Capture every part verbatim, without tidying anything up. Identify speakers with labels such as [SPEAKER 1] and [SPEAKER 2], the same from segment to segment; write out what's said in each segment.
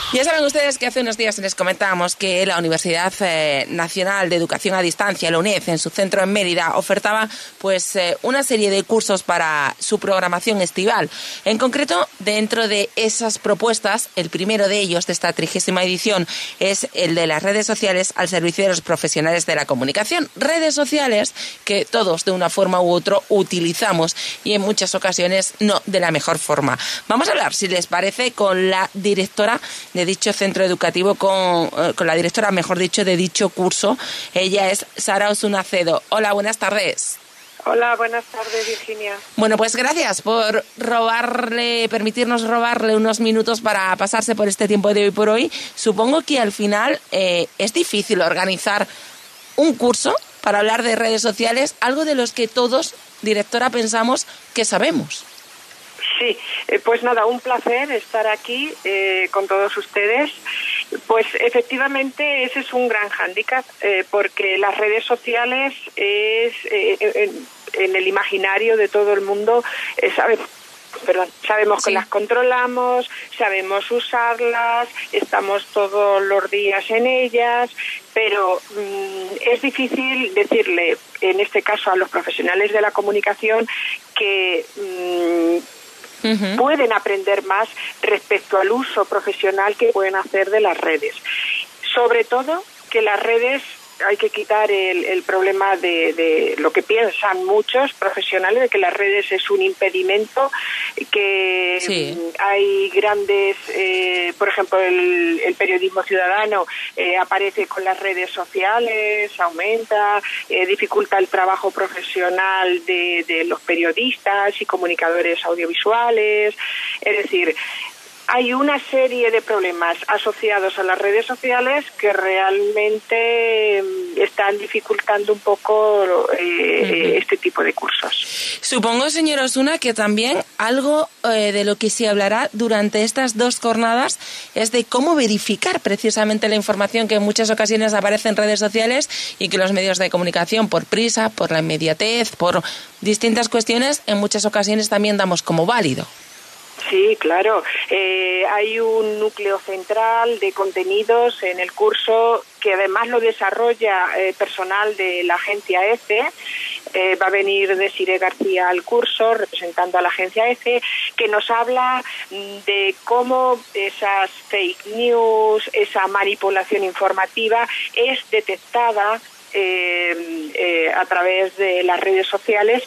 [SPEAKER 1] Ya saben ustedes que hace unos días les comentábamos que la Universidad eh, Nacional de Educación a Distancia, la UNED, en su centro en Mérida, ofertaba pues eh, una serie de cursos para su programación estival. En concreto, dentro de esas propuestas, el primero de ellos de esta trigésima edición es el de las redes sociales al servicio de los profesionales de la comunicación. Redes sociales que todos de una forma u otra utilizamos y en muchas ocasiones no de la mejor forma. Vamos a hablar, si les parece, con la directora de dicho centro educativo, con, con la directora, mejor dicho, de dicho curso. Ella es Sara Osunacedo. Hola, buenas tardes.
[SPEAKER 2] Hola, buenas tardes, Virginia.
[SPEAKER 1] Bueno, pues gracias por robarle, permitirnos robarle unos minutos para pasarse por este tiempo de hoy por hoy. Supongo que al final eh, es difícil organizar un curso para hablar de redes sociales, algo de los que todos, directora, pensamos que sabemos.
[SPEAKER 2] Sí, eh, pues nada, un placer estar aquí eh, con todos ustedes. Pues efectivamente ese es un gran hándicap, eh, porque las redes sociales es eh, en, en el imaginario de todo el mundo, eh, sabe, perdón, sabemos sí. que las controlamos, sabemos usarlas, estamos todos los días en ellas, pero mmm, es difícil decirle, en este caso a los profesionales de la comunicación, que mmm, Uh-huh. pueden aprender más respecto al uso profesional que pueden hacer de las redes. Sobre todo que las redes, hay que quitar el, el problema de, de lo que piensan muchos profesionales, de que las redes es un impedimento, que sí. hay grandes, eh, por ejemplo, el, el periodismo ciudadano eh, aparece con las redes sociales, aumenta, eh, dificulta el trabajo profesional de, de los periodistas y comunicadores audiovisuales, es decir, hay una serie de problemas asociados a las redes sociales que realmente están dificultando un poco eh, uh-huh. este tipo de cursos.
[SPEAKER 1] Supongo, señora Osuna, que también algo eh, de lo que se hablará durante estas dos jornadas es de cómo verificar precisamente la información que en muchas ocasiones aparece en redes sociales y que los medios de comunicación, por prisa, por la inmediatez, por distintas cuestiones, en muchas ocasiones también damos como válido.
[SPEAKER 2] Sí, claro. Eh, hay un núcleo central de contenidos en el curso que además lo desarrolla eh, personal de la agencia EFE. Eh, va a venir Desiree García al curso representando a la agencia EFE, que nos habla de cómo esas fake news, esa manipulación informativa es detectada eh, eh, a través de las redes sociales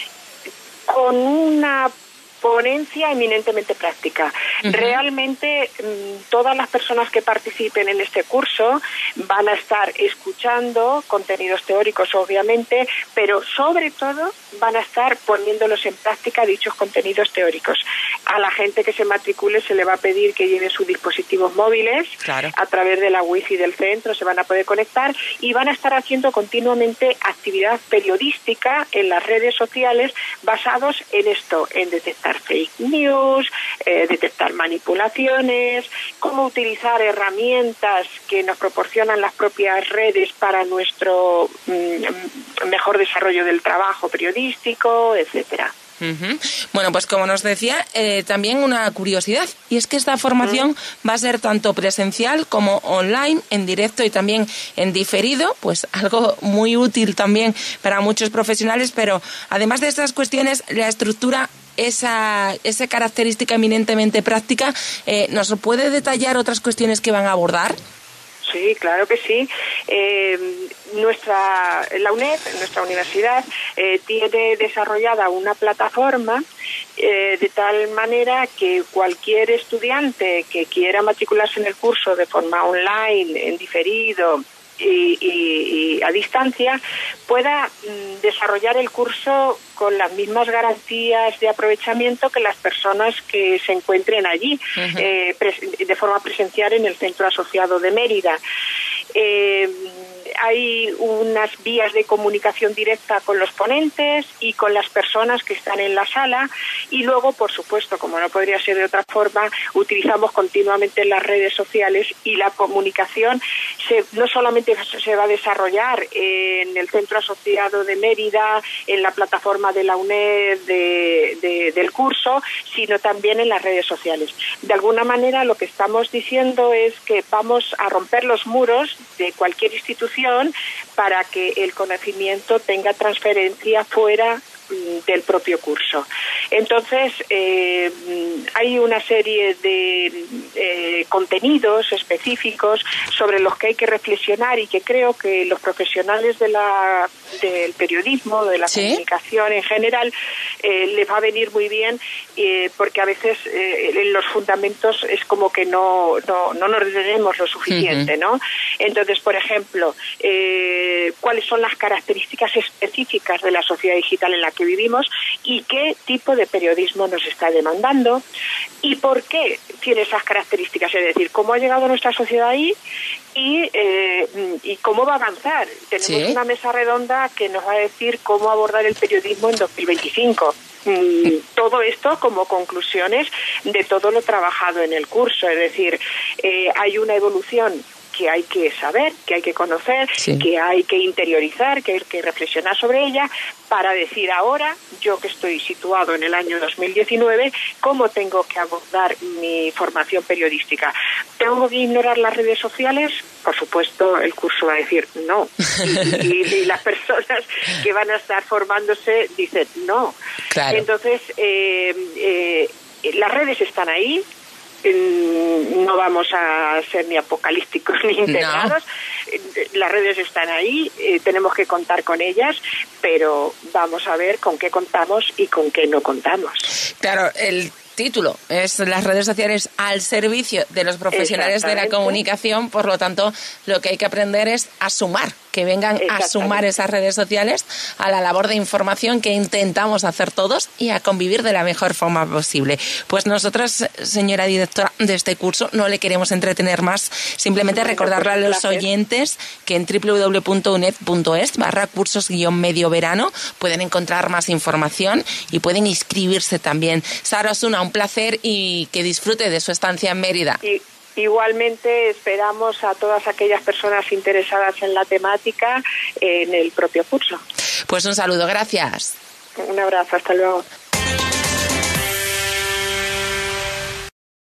[SPEAKER 2] con una ponencia eminentemente práctica. Uh-huh. Realmente todas las personas que participen en este curso van a estar escuchando contenidos teóricos, obviamente, pero sobre todo van a estar poniéndolos en práctica dichos contenidos teóricos. A la gente que se matricule se le va a pedir que lleve sus dispositivos móviles, claro. a través de la wifi del centro se van a poder conectar y van a estar haciendo continuamente actividad periodística en las redes sociales basados en esto, en detectar fake news, eh, detectar manipulaciones, cómo utilizar herramientas que nos proporcionan las propias redes para nuestro mm, mejor desarrollo del trabajo periodístico, etcétera.
[SPEAKER 1] Uh-huh. Bueno, pues como nos decía, eh, también una curiosidad, y es que esta formación uh-huh. va a ser tanto presencial como online, en directo y también en diferido, pues algo muy útil también para muchos profesionales, pero además de estas cuestiones, la estructura, esa, esa característica eminentemente práctica, eh, ¿nos puede detallar otras cuestiones que van a abordar?
[SPEAKER 2] Sí, claro que sí. Eh, nuestra, la UNED, nuestra universidad, eh, tiene desarrollada una plataforma eh, de tal manera que cualquier estudiante que quiera matricularse en el curso de forma online, en diferido y, y, y a distancia, pueda mm, desarrollar el curso con las mismas garantías de aprovechamiento que las personas que se encuentren allí, uh-huh. eh, pres- de forma presencial en el Centro Asociado de Mérida. Eh, hay unas vías de comunicación directa con los ponentes y con las personas que están en la sala, y luego, por supuesto, como no podría ser de otra forma, utilizamos continuamente las redes sociales, y la comunicación se, no solamente se va a desarrollar en el Centro Asociado de Mérida, en la plataforma de la UNED de, de, del curso, sino también en las redes sociales. De alguna manera, lo que estamos diciendo es que vamos a romper los muros de cualquier institución para que el conocimiento tenga transferencia fuera del propio curso. Entonces, eh, hay una serie de eh, contenidos específicos sobre los que hay que reflexionar, y que creo que los profesionales de la, del periodismo, de la ¿Sí? comunicación en general, eh, les va a venir muy bien, eh, porque a veces eh, en los fundamentos es como que no, no, no nos detenemos lo suficiente, uh-huh. ¿no? Entonces, por ejemplo, eh, ¿cuáles son las características específicas de la sociedad digital en la que vivimos y qué tipo de periodismo nos está demandando y por qué tiene esas características? Es decir, cómo ha llegado nuestra sociedad ahí y, eh, y cómo va a avanzar. Tenemos ¿Sí? una mesa redonda que nos va a decir cómo abordar el periodismo en dos mil veinticinco. Mm, todo esto como conclusiones de todo lo trabajado en el curso. Es decir, eh, hay una evolución que hay que saber, que hay que conocer, sí. que hay que interiorizar, que hay que reflexionar sobre ella, para decir ahora, yo que estoy situado en el año dos mil diecinueve, cómo tengo que abordar mi formación periodística. ¿Tengo que ignorar las redes sociales? Por supuesto, el curso va a decir no. Y, y, y las personas que van a estar formándose dicen no. Claro. Entonces, eh, eh, las redes están ahí. No vamos a ser ni apocalípticos ni integrados. No. Las redes están ahí, eh, tenemos que contar con ellas, pero vamos a ver con qué contamos y con qué no contamos.
[SPEAKER 1] Claro, el título es las redes sociales al servicio de los profesionales de la comunicación, por lo tanto lo que hay que aprender es a sumar, que vengan a sumar esas redes sociales a la labor de información que intentamos hacer todos y a convivir de la mejor forma posible. Pues nosotros, señora directora de este curso, no le queremos entretener más, simplemente recordarle a los oyentes que en doble u doble u doble u punto uned punto es barra cursos guión medio verano pueden encontrar más información y pueden inscribirse también. Sara Osuna, un placer y que disfrute de su estancia en Mérida.
[SPEAKER 2] Y igualmente esperamos a todas aquellas personas interesadas en la temática en el propio curso.
[SPEAKER 1] Pues un saludo, gracias.
[SPEAKER 2] Un abrazo, hasta luego.